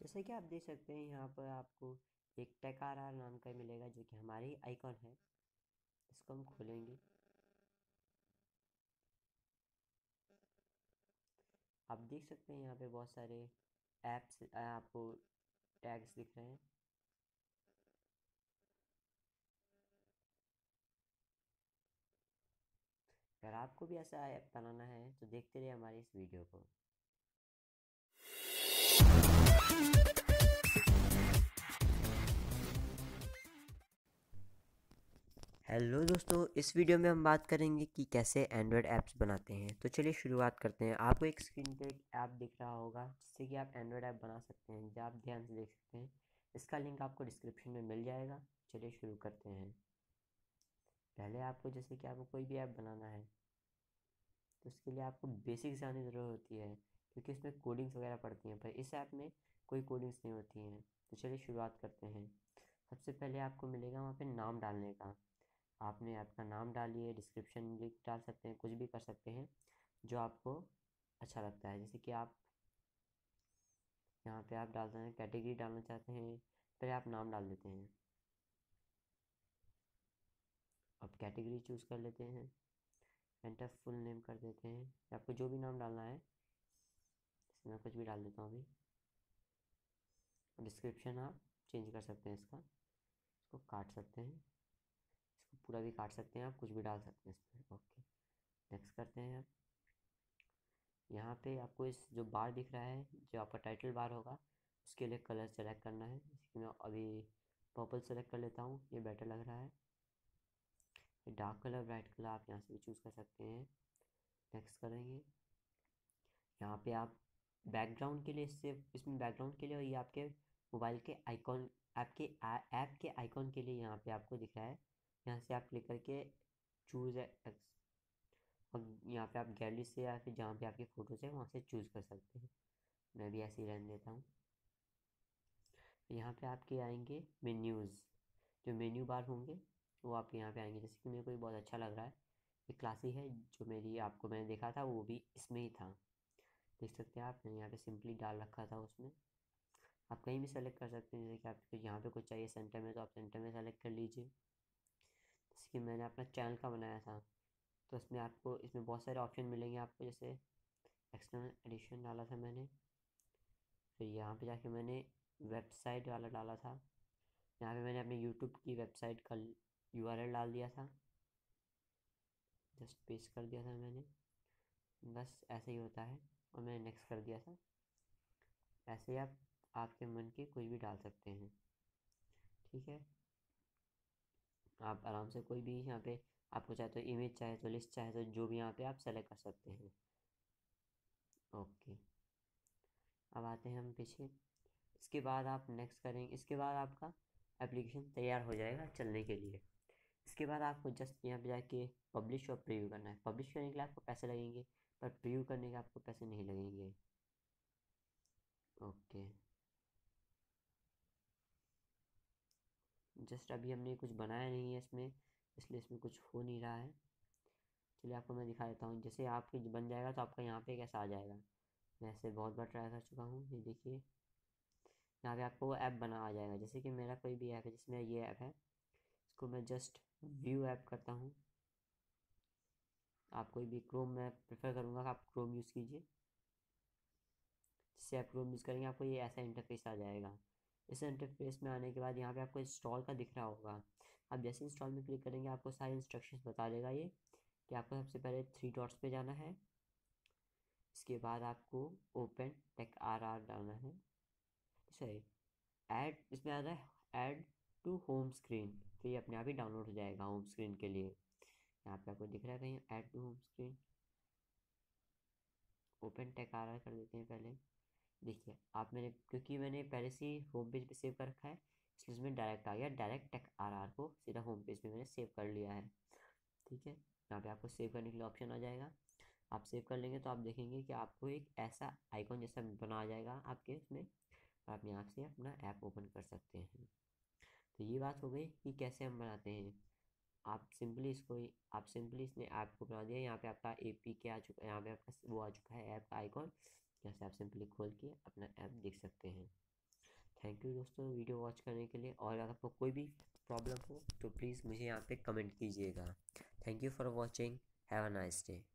जैसे कि आप देख सकते हैं यहाँ पर आपको एक टेकारआर नाम का मिलेगा जो कि हमारी आइकॉन है। इसको हम खोलेंगे। आप देख सकते हैं यहाँ पे बहुत सारे ऐप्स आपको टैग्स दिख रहे हैं। अगर आपको भी ऐसा ऐप बनाना है तो देखते रहिए हमारी इस वीडियो को। हेलो दोस्तों, इस वीडियो में हम बात करेंगे कि कैसे एंड्रॉयड ऐप्स बनाते हैं। तो चलिए शुरुआत करते हैं। आपको एक स्क्रीन पे एक ऐप दिख रहा होगा जिससे कि आप एंड्रॉयड ऐप बना सकते हैं, जो आप ध्यान से देख सकते हैं। इसका लिंक आपको डिस्क्रिप्शन में मिल जाएगा। चलिए शुरू करते हैं। पहले आपको जैसे कि आपको कोई भी ऐप बनाना है तो उसके लिए आपको बेसिक्स जानने की ज़रूरत होती है, क्योंकि इसमें कोडिंग्स वगैरह पड़ती हैं, पर इस ऐप में कोई कोडिंग्स नहीं होती हैं। तो चलिए शुरुआत करते हैं। सबसे पहले आपको मिलेगा वहाँ पे नाम डालने का। आपने ऐप का नाम डालिए, डिस्क्रिप्शन लिख डाल सकते हैं, कुछ भी कर सकते हैं जो आपको अच्छा लगता है। जैसे कि आप यहाँ पे आप डालते हैं कैटेगरी डालना चाहते हैं, पहले आप नाम डाल देते हैं। अब कैटेगरी चूज़ कर लेते हैं, एंटर फुल नेम कर देते हैं। आपको जो भी नाम डालना है, जैसे मैं कुछ भी डाल देता हूँ अभी। डिस्क्रिप्शन आप चेंज कर सकते हैं इसका, इसको काट सकते हैं, इसको पूरा भी काट सकते हैं, आप कुछ भी डाल सकते हैं इसमें। ओके, नेक्स्ट करते हैं आप। यहाँ पे आपको इस जो बार दिख रहा है, जो आपका टाइटल बार होगा, उसके लिए कलर सेलेक्ट करना है। जैसे कि मैं अभी पर्पल सेलेक्ट कर लेता हूँ, ये बेटर लग रहा है। डार्क कलर, ब्राइट कलर आप यहाँ से भी चूज़ कर सकते हैं। नेक्स्ट करेंगे। यहाँ पे आप बैकग्राउंड के लिए, इससे इसमें बैकग्राउंड के लिए, और ये आपके मोबाइल के आइकॉन, आपके ऐप के आइकॉन के लिए यहाँ पे आपको दिख रहा है। यहाँ से आप क्लिक करके चूज़ एक्स, और यहाँ पे आप गैलरी से या फिर जहाँ पे आपकी फ़ोटोज़ है वहाँ से चूज़ कर सकते हैं। मैं भी ऐसे ही रहने देता हूँ। यहाँ पे आपके आएंगे मेन्यूज़, जो मेन्यू बार होंगे वो आपके यहाँ पे आएंगे। जैसे कि मेरे को ये बहुत अच्छा लग रहा है, ये क्लासी है, जो मेरी आपको मैंने देखा था वो भी इसमें ही था। देख सकते हैं आप, मैंने यहाँ पे सिंपली डाल रखा था उसमें। आप कहीं भी सेलेक्ट कर सकते हैं, जैसे कि आपको यहाँ पे कुछ चाहिए सेंटर में तो आप सेंटर में सेलेक्ट कर लीजिए। जैसे कि मैंने अपना चैनल का बनाया था, तो इसमें आपको, इसमें बहुत सारे ऑप्शन मिलेंगे आपको। जैसे एक्सटर्नल एडिशन डाला था मैंने, फिर यहाँ पे जाके मैंने वेबसाइट वाला डाला था। यहाँ पे मैंने अपने यूट्यूब की वेबसाइट का यूआरएल डाल दिया था, जस्ट पेस्ट कर दिया था मैंने। बस ऐसे ही होता है, और मैंने नेक्स्ट कर दिया था। ऐसे ही आप आपके मन के कोई भी डाल सकते हैं, ठीक है। आप आराम से कोई भी यहाँ पे, आपको चाहे तो इमेज, चाहे तो लिस्ट, चाहे तो जो भी यहाँ पे आप सेलेक्ट कर सकते हैं। ओके, अब आते हैं हम पीछे। इसके बाद आप नेक्स्ट करेंगे, इसके बाद आपका एप्लीकेशन तैयार हो जाएगा चलने के लिए। इसके बाद आपको जस्ट यहाँ पे जाके पब्लिश और प्रीव्यू करना है। पब्लिश करने के लिए आपको पैसे लगेंगे, पर प्रीव्यू करने के आपको पैसे नहीं लगेंगे। ओके, जस्ट अभी हमने कुछ बनाया नहीं है इसमें, इसलिए इसमें कुछ हो नहीं रहा है। चलिए आपको मैं दिखा देता हूँ। जैसे आपके बन जाएगा तो आपका यहाँ पे कैसा आ जाएगा। मैं ऐसे बहुत बार ट्राई कर चुका हूँ, ये देखिए यहाँ पे आपको वो ऐप बना आ जाएगा। जैसे कि मेरा कोई भी ऐप है, जिसमें ये ऐप है, इसको मैं जस्ट व्यू ऐप करता हूँ। आप कोई भी क्रोम, मैं प्रेफर करूँगा कि आप क्रोम यूज़ कीजिए। जिससे आप क्रोम यूज़ करेंगे आपको ये ऐसा इंटरफेस आ जाएगा। इस इंटरफेस में आने के बाद यहाँ पे आपको इंस्टॉल का दिख रहा होगा। आप जैसे इंस्टॉल में क्लिक करेंगे आपको सारे इंस्ट्रक्शंस बता देगा ये, कि आपको सबसे पहले थ्री डॉट्स पे जाना है। इसके बाद आपको ओपन टेक आर आर डालना है, सॉरी, ऐड, इसमें आ रहा है ऐड टू होम स्क्रीन, तो ये अपने आप ही डाउनलोड हो जाएगा होम स्क्रीन के लिए। यहाँ पे आपको दिख रहा है कहीं add to home screen. Open tech R R कर देते हैं पहले। देखिए आप, मैंने क्योंकि मैंने पहले से ही होम पेज पे सेव कर रखा है, इसलिए इसमें डायरेक्ट आ गया। डायरेक्ट टेक आर आर को सीधा होम पेज पे मैंने सेव कर लिया है, ठीक है। यहाँ पे आपको सेव करने के लिए ऑप्शन आ जाएगा। आप सेव कर लेंगे तो आप देखेंगे कि आपको एक ऐसा आइकॉन जैसा बना आ जाएगा आपके उसमें, आप यहाँ से अपना ऐप ओपन कर सकते हैं। तो ये बात हो गई कि कैसे हम बनाते हैं। आप सिंपली इसने ऐप को बना दिया। यहाँ पे आपका APK आ चुका है, यहाँ पे आपका वो आ चुका है ऐप का आइकॉन। यहाँ से आप सिंपली खोल के अपना ऐप देख सकते हैं। थैंक यू दोस्तों वीडियो वॉच करने के लिए, और अगर आपको कोई भी प्रॉब्लम हो तो प्लीज़ मुझे यहाँ पे कमेंट कीजिएगा। Thank you for watching, have a nice day.